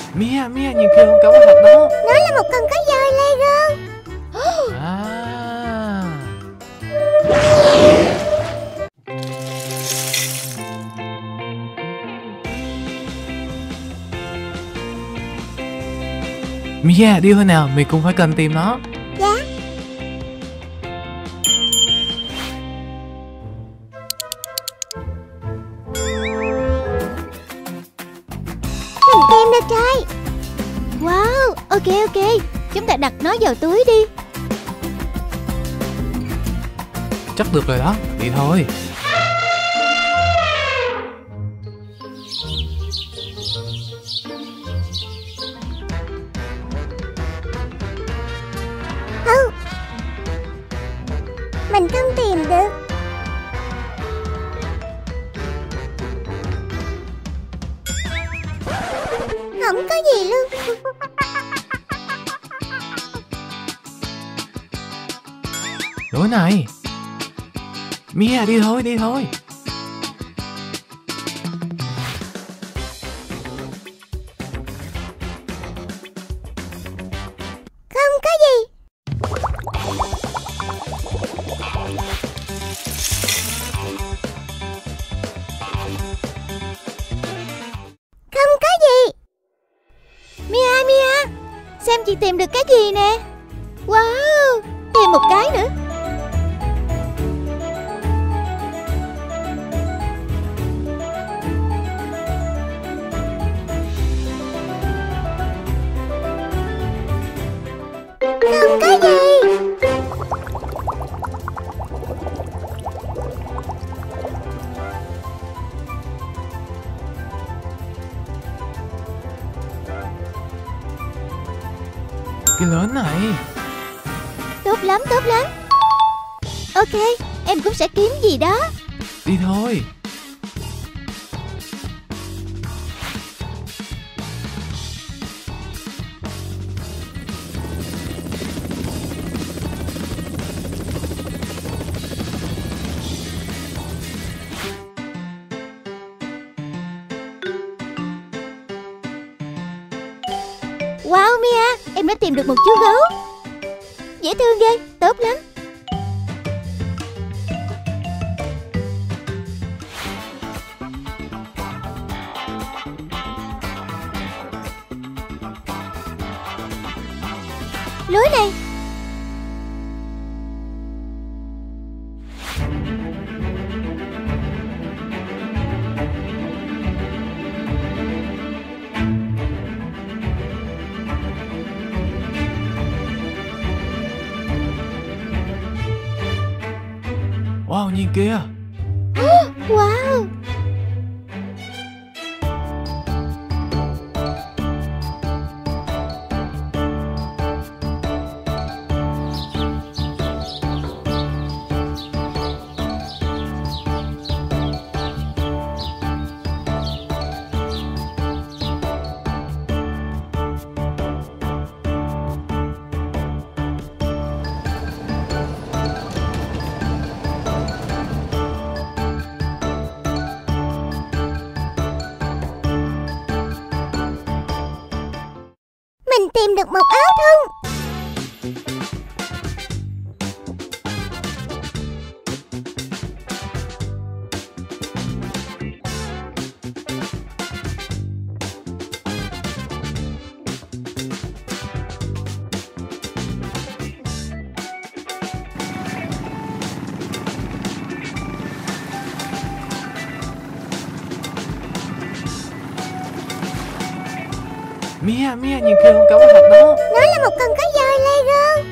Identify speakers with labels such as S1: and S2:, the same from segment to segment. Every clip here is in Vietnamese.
S1: Mia nhìn kìa, con cá bạch đó.
S2: Nó là một con cá voi Lego.
S1: Mia, đi thôi nào, mình cũng phải cần tìm nó.
S2: Dạ. Mình tìm được rồi. Wow, ok, chúng ta đặt nó vào túi đi.
S1: Chắc được rồi đó, đi thôi.
S2: Mình không tìm được. Không có gì luôn.
S1: Lối này. Mia, đi thôi.
S2: Không có gì. Không có gì. Mia, xem chị tìm được cái gì nè. Wow, thêm một cái nữa. Không có gì.
S1: Cái lớn này.
S2: Tốt lắm. Ok, em cũng sẽ kiếm gì đó.
S1: Đi thôi.
S2: Wow Mia, em đã tìm được một chú gấu. Dễ thương ghê, tốt lắm. Lối này.
S1: Wow, nhìn kìa.
S2: Wow. Mình tìm được một áo thun.
S1: Mia, nhìn kìa, con cá bạch đó.
S2: Nó là một con cá voi Lego.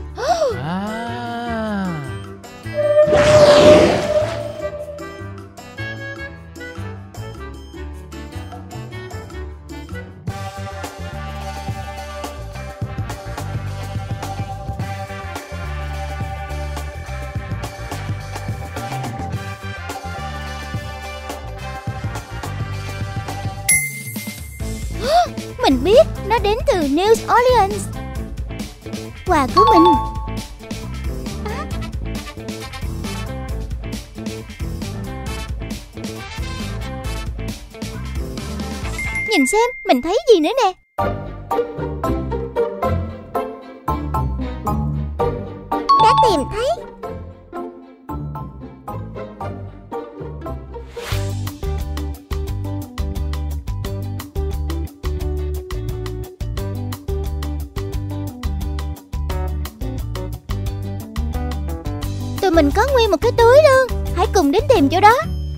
S2: Mình biết nó đến từ New Orleans. Quà của mình. Nhìn xem, mình thấy gì nữa nè. Tụi mình có nguyên một cái túi luôn. Hãy cùng đến tìm chỗ đó.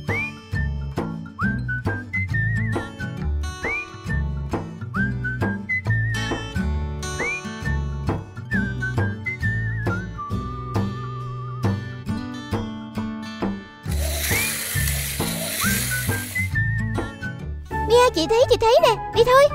S2: Mia, chị thấy nè. Đi thôi.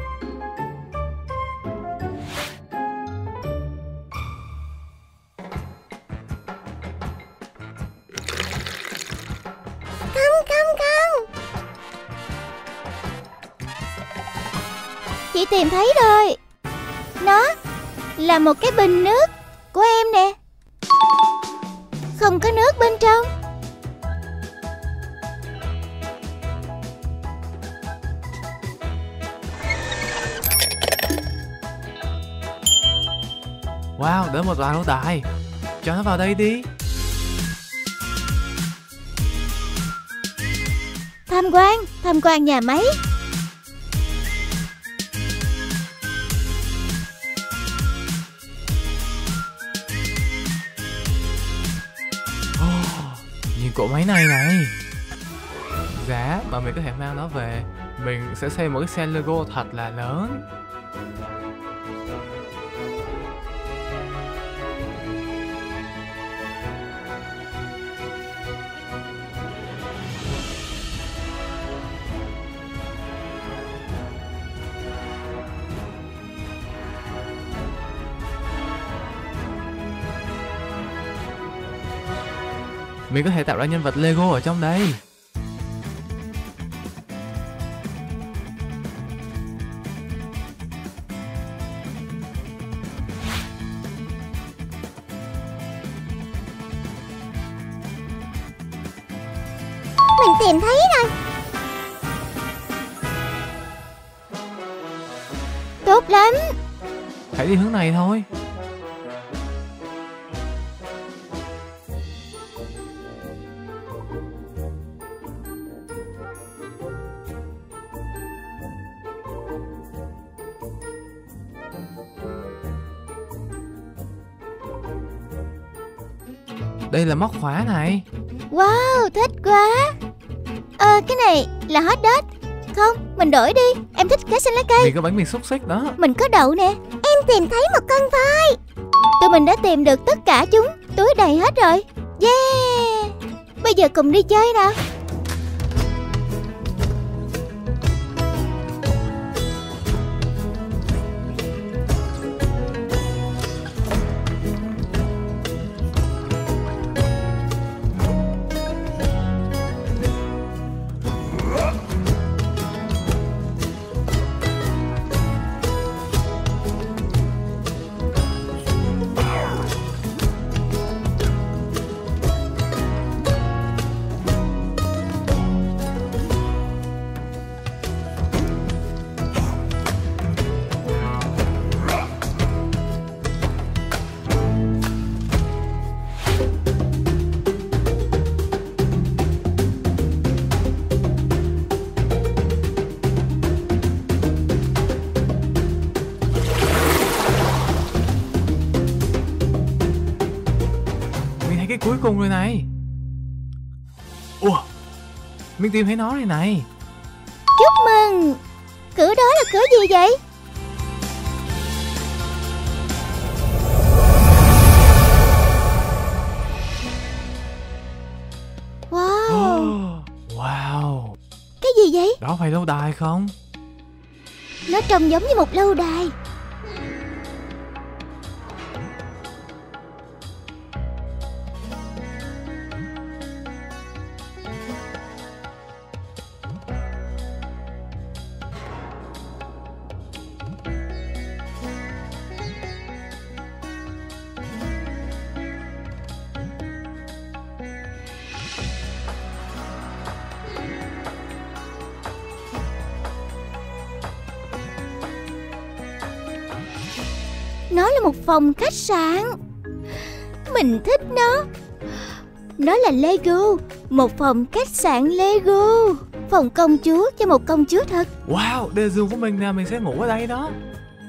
S2: Không. Chị tìm thấy rồi. Nó là một cái bình nước của em nè. Không có nước bên trong.
S1: Wow, đỡ một tòa lâu đài. Cho nó vào đây đi. Tham quan nhà máy. Nhìn cỗ máy này. Giá mà mình có thể mang nó về. Mình sẽ xây một cái xe Lego thật là lớn. Mình có thể tạo ra nhân vật Lego ở trong đây.
S2: Mình tìm thấy rồi. Tốt lắm.
S1: Hãy đi hướng này thôi. Đây là móc khóa này.
S2: Wow, thích quá. Cái này là hot dog. Không, mình đổi đi. Em thích cá xanh lá cây.
S1: Mình có bánh mì xúc xích đó.
S2: Mình có đậu nè. Em tìm thấy một con voi. Tụi mình đã tìm được tất cả chúng. Túi đầy hết rồi. Yeah. Bây giờ cùng đi chơi nào.
S1: Cái cuối cùng rồi này. Ủa, mình tìm thấy nó rồi này.
S2: Chúc mừng. Cửa đó là cửa gì vậy? Wow.
S1: Wow.
S2: Cái gì vậy?
S1: Đó phải lâu đài không?
S2: Nó trông giống như một lâu đài. Nó là một phòng khách sạn. Mình thích nó. Nó là Lego. Một phòng khách sạn Lego. Phòng công chúa cho một công chúa thật.
S1: Wow, đây là giường của mình nè. Mình sẽ ngủ ở đây đó.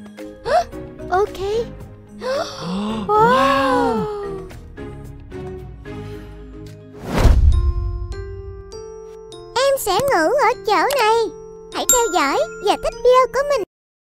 S2: Ok.
S1: Wow.
S2: sẽ ngủ ở chỗ này. Hãy theo dõi và thích video của mình.